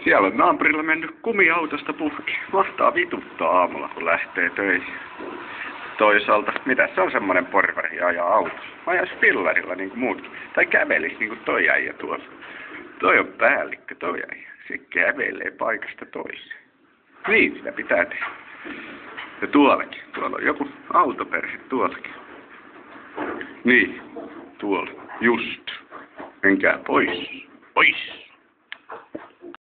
Siellä on naapurilla mennyt kumiautosta puhki. Mahtaa vituttaa aamulla, kun lähtee töihin. Toisaalta, mitä se on semmonen porvari ajaa autossa? Ajaisi pillarilla niin kuin muutkin. Tai kävelisi niin kuin toi äijä tuolla. Toi on päällikkö, toi äijä. Se kävelee paikasta toiseen. Niin, sitä pitää tehdä. Ja tuollakin. Tuolla on joku autoperhe tuollakin. Niin, tuolla. Just. Menkää pois. Pois!